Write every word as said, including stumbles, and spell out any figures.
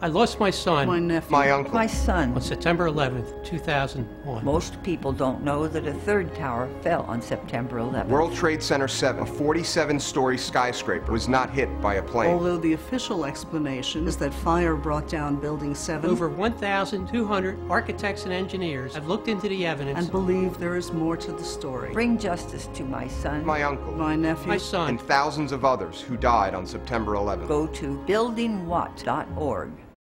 I lost my son. My nephew. My uncle. My son. On September eleventh, two thousand one. Most people don't know that a third tower fell on September eleventh. World Trade Center seven, a forty-seven story skyscraper, was not hit by a plane. Although the official explanation is that fire brought down Building seven. Over one thousand two hundred architects and engineers have looked into the evidence And believe there is more to the story. Bring justice to my son. My uncle. My nephew. my son. And thousands of others who died on September eleventh. Go to building what dot org.